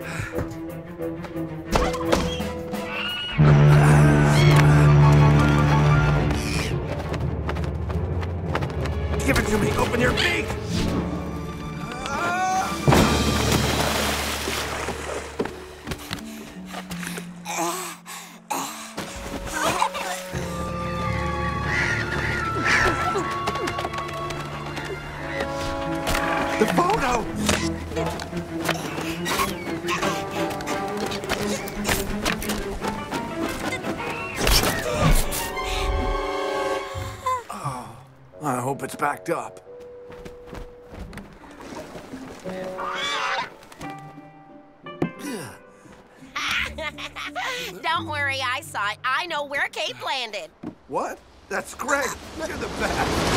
Give it to me! Open your beak! The photo! Oh, I hope it's backed up. Don't worry, I saw it. I know where Cape landed. What? That's great! You're the best!